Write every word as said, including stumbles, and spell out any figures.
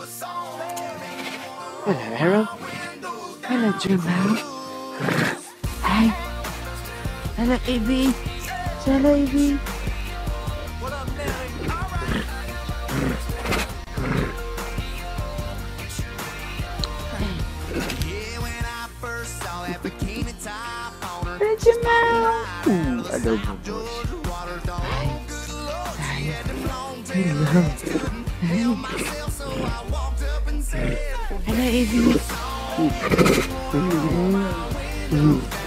Hello, Harold. Hello, Jamal. Hi. Hello, Evie. Hello, Evie. Hello, Jamal. Ooh, hello, Bubbles. Hi. Hi. Hello. Hi. Hello, Evie. Ooh. Ooh.